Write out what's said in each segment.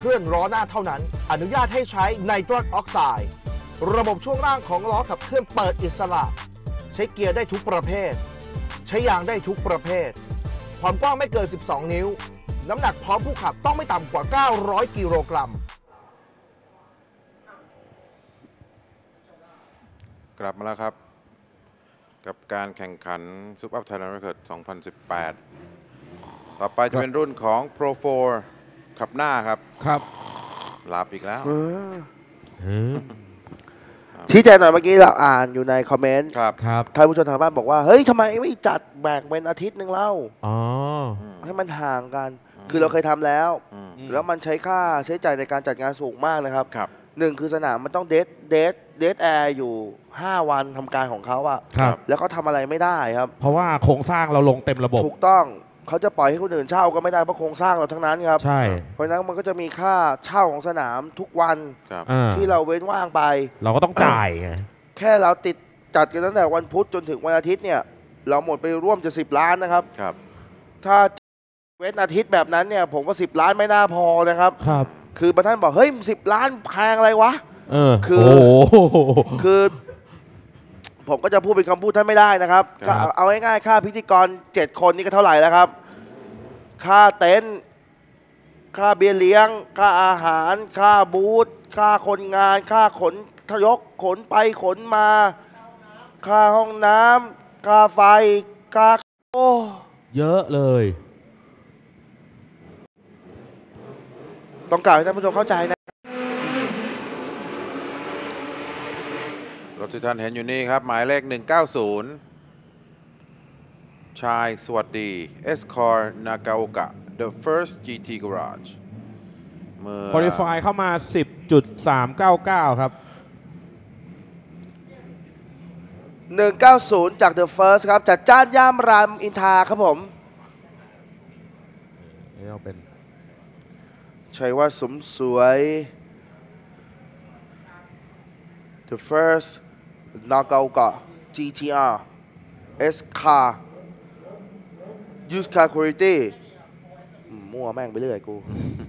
ลื่อนล้อหน้าเท่านั้นอนุญาตให้ใช้ไนตรัสออกไซด์ระบบช่วงล่างของล้อขับเคลื่อนเปิดอิสระใช้เกียร์ได้ทุกประเภทใช้ยางได้ทุกประเภทความกว้างไม่เกิน12 นิ้วน้ำหนักพร้อมผู้ขับต้องไม่ต่ำกว่า900 กิโลกรัมกลับมาแล้วครับกับการแข่งขันซุปอัพไทยแลนด์เรคคอร์ด 2018 ต่อไปจะเป็นรุ่นของ Pro 4 ขับหน้าครับหลับอีกแล้วชี้แจงหน่อยเมื่อกี้เราอ่านอยู่ในคอมเมนต์ครับท่านผู้ชมทางบ้านบอกว่าเฮ้ยทำไมไม่จัดแบ่งเป็นอาทิตย์หนึ่งเล่าให้มันห่างกันคือเราเคยทำแล้วมันใช้ค่าใช้จ่ายในการจัดงานสูงมากนะครับหนึ่งคือสนามมันต้องเดทแอร์อยู่5 วันทำการของเขาอะแล้วเขาทำอะไรไม่ได้ครับเพราะว่าโครงสร้างเราลงเต็มระบบถูกต้องเขาจะปล่อยให้คนอื่นเช่าก็ไม่ได้เพราะโครงสร้างเราทั้งนั้นครับใช่เพราะฉะนั้นมันก็จะมีค่าเช่าของสนามทุกวันที่เราเว้นว่างไปเราก็ต้องจ่ายไงแค่เราติดจัดกันตั้งแต่วันพุธจนถึงวันอาทิตย์เนี่ยเราหมดไปร่วมจะ10 ล้านนะครับถ้าเว้นอาทิตย์แบบนั้นเนี่ยผมว่า10 ล้านไม่น่าพอนะครับคือบางท่านบอกเฮ้ย10 ล้านแพงอะไรวะคือผมก็จะพูดเป็นคำพูดท่านไม่ได้นะครับเอาง่ายๆค่าพิธีกร7 คนนี่ก็เท่าไหร่แล้วครับค่าเต็นท์ค่าเบี้ยเลี้ยงค่าอาหารค่าบูธค่าคนงานค่าขนทยกขนไปขนมาค่าห้องน้ำค่าไฟค่าเยอะเลยต้องกล่าวให้ท่านผู้ชมเข้าใจนะรถที่ท่านเห็นอยู่นี่ครับหมายเลข190ชายสวัสดี Escort Nagaoka The First GT Garage คอลิฟายเข้ามา 10.399 ครับ 190จาก The First ครับจากจ้านย่ามรามอินทราครับผมนี่เอาเป็นชัยว่าสมสวย The First Nagaoka GTR S Car Used Car Quality มั่วแม่งไปเรื่อยกู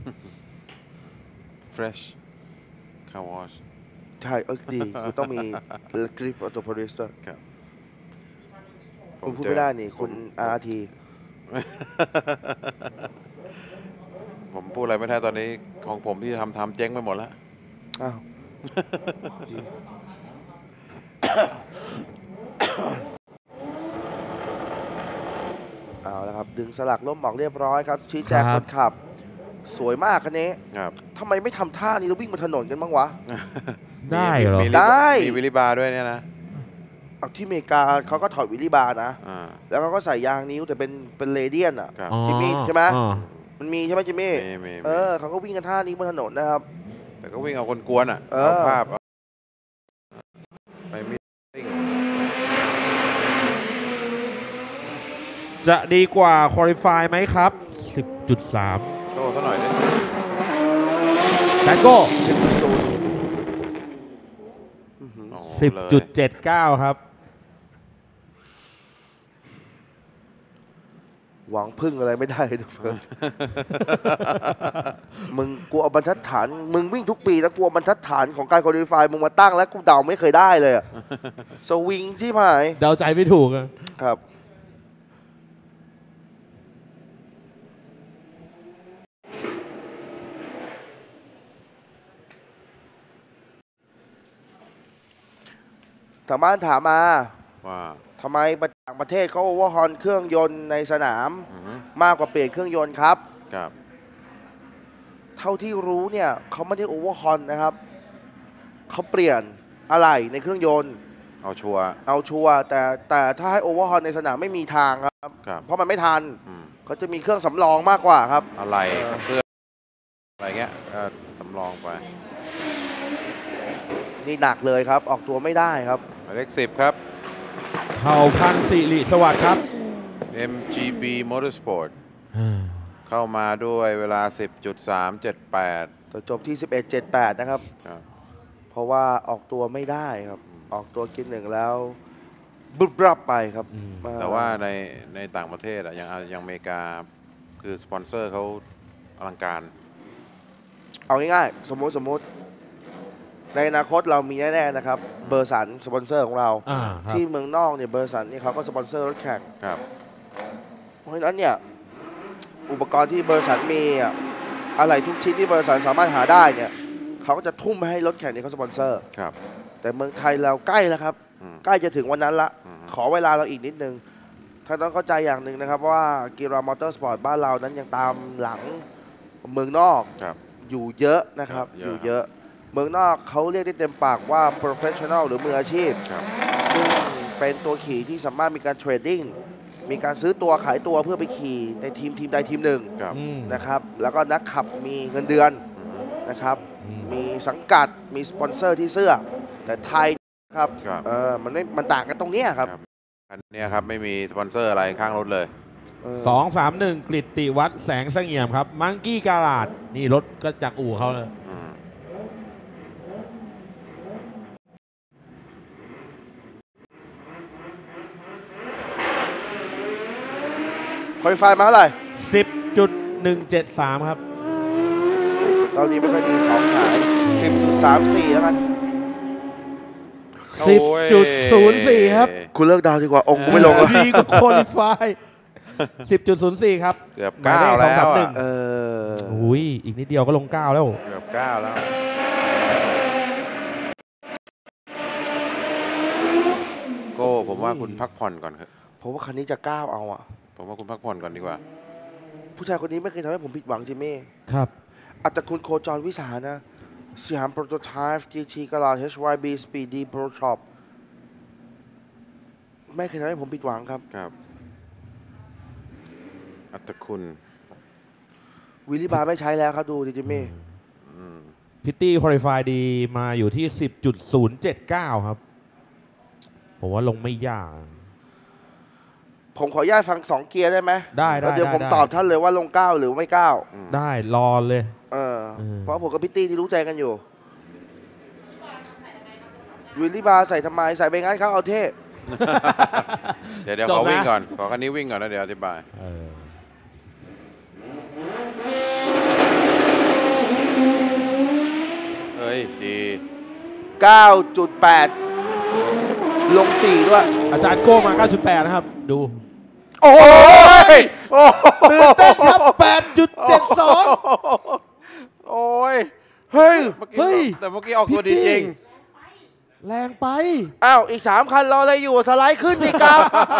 Fresh Car Wash ใช่ดีคุณต้องมีคลิปออโตโพลิสด้วยคุณพูดไม่ได้นี่คุณ RT ผมพูดอะไรไม่ได้ตอนนี้ของผมที่ทำเจ๊งไปหมดแล้วอ้าวเอาละครับดึงสลักล่มออกเรียบร้อยครับชี้แจงคนขับสวยมากคันนี้ทำไมไม่ทำท่านี้แล้ววิ่งบนถนนกันบ้างวะได้เหรอได้มีวิลลี่บาร์ด้วยเนี่ยนะที่อเมริกาเขาก็ถอดวิลลี่บาร์นะแล้วเขาก็ใส่ยางนิ้วแต่เป็นเรเดียนอ่ะจิมมี่ใช่ไหมมันมีใช่ไหมจิมมี่เขาก็วิ่งกันท่านี้บนถนนนะครับแต่ก็วิ่งเอาคนกวนอ่ะเอาภาพไปมีจะดีกว่าคอลิฟายไหมครับ 10.3 โก้สักหน่อยดิแบงโก้ 10.79 ครับหวังพึ่งอะไรไม่ได้ทุกคนมึงกูเอาบรรทัดฐานมึงวิ่งทุกปีแล้วกูเอาบรรทัดฐานของการคอลิฟายมึงมาตั้งแล้วกูเดาไม่เคยได้เลยสวิงที่หายเดาใจไม่ถูกครับทางบ้านถามมาว่าทำไมต่างประเทศเขาโอเวอร์ฮอลเครื่องยนต์ในสนามมากกว่าเปลี่ยนเครื่องยนต์ครับเท่าที่รู้เนี่ยเขาไม่ได้โอเวอร์ฮอลนะครับเขาเปลี่ยนอะไรในเครื่องยนต์เอาชัวร์แต่ถ้าให้โอเวอร์ฮอลในสนามไม่มีทางครับเพราะมันไม่ทันเขาจะมีเครื่องสำรองมากกว่าครับอะไรเครื่องอะไรเงี้ยสำรองไปนี่หนักเลยครับออกตัวไม่ได้ครับหมายเลข10ครับเผ่าพันธุ์สิริสวัสดิ์ครับ MGB Motorsport เข้ามาด้วยเวลา 10.378 ต่อจบที่ 11.78 นะครับเพราะว่าออกตัวไม่ได้ครับออกตัวกินหนึ่งแล้วบึ้บรับไปครับแต่ว่าในต่างประเทศอย่างอเมริกาคือสปอนเซอร์เขาอลังการเอาง่ายๆสมมติในอนาคตเรามีแน่ๆนะครับเบอร์สันสปอนเซอร์ของเราครับที่เมืองนอกเนี่ยเบอร์สันนี่เขาก็สปอนเซอร์รถแข่งครับเพราะฉะนั้นเนี่ยอุปกรณ์ที่เบอร์สันมีอะอะไรทุกชิ้นที่เบอร์สันสามารถหาได้เนี่ยเขาก็จะทุ่มไปให้รถแข่งนี่เขาสปอนเซอร์ครับแต่เมืองไทยเราใกล้แล้วครับ ใกล้จะถึงวันนั้นละอืมขอเวลาเราอีกนิดนึงท่านต้องเข้าใจอย่างหนึ่งนะครับว่ากีฬามอเตอร์สปอร์ตบ้านเรานั้นยังตามหลังเมืองนอกครับอยู่เยอะนะครับเยอะอยู่เยอะ เมืองนอกเขาเรียกได้เต็มปากว่า professional หรือมืออาชีพครับซึ่งเป็นตัวขี่ที่สามารถมีการเทรดดิ้งมีการซื้อตัวขายตัวเพื่อไปขี่ในทีมใดทีมหนึ่งครับนะครับแล้วก็นักขับมีเงินเดือนนะครับมีสังกัดมีสปอนเซอร์ที่เสื้อ แต่ไทยครับครับมันต่างกันตรงเนี้ยครับอันเนี้ยครับไม่มีสปอนเซอร์อะไรข้างรถเลย 231 กฤตติวัฒน์แสงเสงี่ยมครับ มังกี้การาดนี่รถก็จากอู่เขาเลยอืมคอยไฟมาเท่าไหร่ 10.173 ครับเราดีไม่ค่อยดี2หาย10.34 แล้วกันโอ้ย 10.04 ครับคุณเลิกดาวดีกว่า องค์กูไม่ลงแล้วดีกว่าโคลิฟาย 10.04 ครับเกือบหมายเลข 9แล้วอะ 231 เอออุ้ยอีกนิดเดียวก็ลง 9 แล้วเกือบ9แล้วโก้ผมว่าคุณพักผ่อนก่อนเถอะผมว่าคันนี้จะก้าวเอาอ่ะผมว่าคุณพักผ่อนก่อนดีกว่าผู้ชายคนนี้ไม่เคยทำให้ผมผิดหวังจิมมี่ครับอัตคุณโคจรวิสานะสยามโปรโตไทป์ GT กลาด HYB Speedy Pro Shop ไม่เคยทำให้ผมผิดหวังครับครับ อัตคุณวิลลี่บาร์ไม่ใช้แล้วครับดูดิจิมมี่พิตตี้คอลิฟายดีมาอยู่ที่ 10.079 ครับ ผมว่าลงไม่ยากผมขออนุญาตฟัง 2 เกียร์ได้ไหมได้แล้วเดี๋ยวผมได้ตอบท่านเลยว่าลง 9 หรือไม่ 9 ได้รอเลยเพราะผมกับพิตตี้ที่รู้ใจกันอยู่ วิลลี่บาร์ใส่ทำไม ใส่ไปงั้นเขาเอาเท่เดี๋ยวจบขอวิ่งนะก่อน ขอคันนี้วิ่งก่อนแล้วเดี๋ยวอธิบาย เฮ้ย ดี 9.8 ลง 4 ด้วยอาจารย์โก้มา 9.8 นะครับ ดูโอ้ยตื่นเต้นครับ 8.72 โอ้ยเฮ้ยเฮ้ยแต่เมื่อกี้ออกตัวดีจริงแรงไปอ้าว อีก 3 คันรออะไรอยู่ สไลด์ขึ้นดีครับ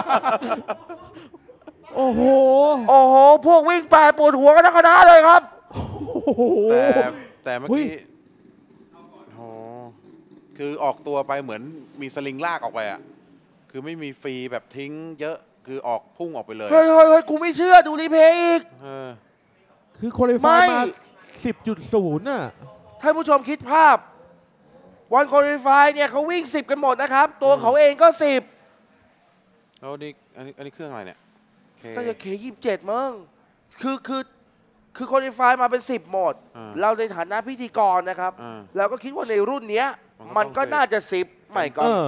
โอ้โหโอ้โห พวกวิ่งแปดปวดหัวกันทั้งคณะเลยครับโอ้โหแต่เมื่อเฮ้ยกี้โอ้คือออกตัวไปเหมือนมีสลิงลากออกไปอ่ะ คือไม่มีฟรีแบบทิ้งเยอะ คือออกพุ่งออกไปเลยเฮ้ยเฮ้ยเฮ้ยกูไม่เชื่อ ดูรีเพย์อีกเออคือคอลิฟายไม่มา 10.0 น่ะท่านผู้ชมคิดภาพ วันคอลิฟายเนี่ยเขาวิ่ง 10 กันหมดนะครับ ตัวเขาเองก็ 10 แล้วนี่อันนี้เครื่องอะไรเนี่ยน่าจะเค27มั้งคือคอลิฟายมาเป็น 10 โหมด เราในฐานะพิธีกรนะครับ เราก็คิดว่าในรุ่นเนี้ย มันก็น่าจะ 10 ไม่ก็